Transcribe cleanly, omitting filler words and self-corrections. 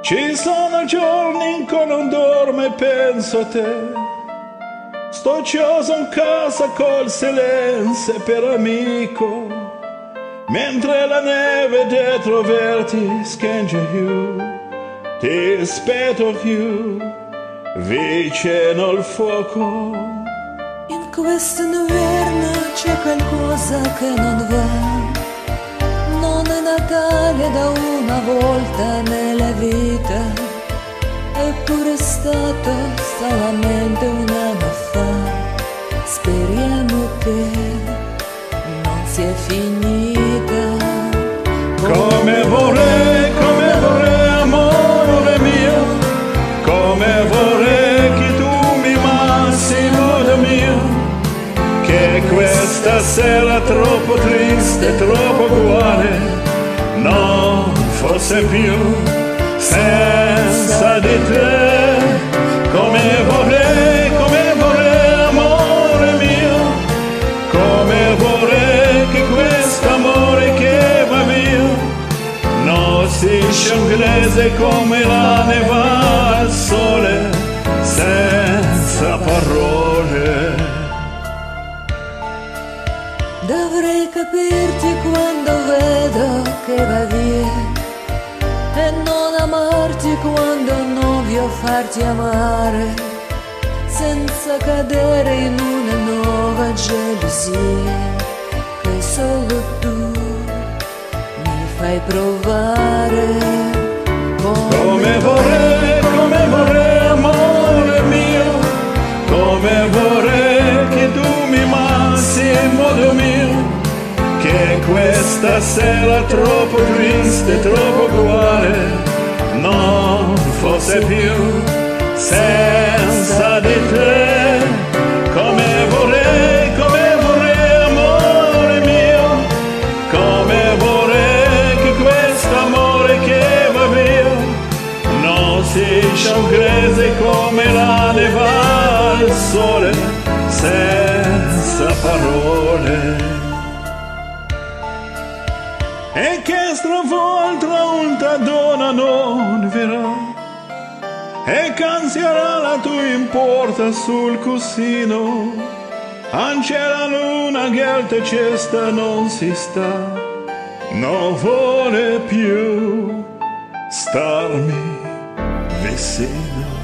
Ci sono giorni in cui non dormo e penso a te. Sto chiuso in casa col silenzio per amico, mentre la neve dietro verti schiange più. Ti aspetto più vicino al fuoco. In questo inverno c'è qualcosa che non va. Non è Natale da una volta nella vita, eppure è stato solamente un anno fa. Speriamo che non sia finita. Come vorrei, amore mio, come vorrei che tu mi amassi, modo mio, che questa sera troppo triste, troppo uguale, non fosse più senza di te. Come vorrei, amore mio, come vorrei che questo amore che va via non si sciogliesse come la neve al sole, senza parole. Dovrei capirti quando vedo che va via e non amarti quando non voglio farti amare, senza cadere in una nuova gelosia che solo tu mi fai provare. Come vorrei, amore mio, come vorrei che tu mi amassi in modo mio, che questa sera troppo triste, troppo uguale, non fosse più senza di te. Come vorrei, amore mio, come vorrei che questo amore che va via non si sciogliesse come la neve al sole, senza parole. E che stravolta una donna non verrà e canzierà la tua importa sul cuscino, anche la luna che te cesta non si sta, non vuole più starmi vicino.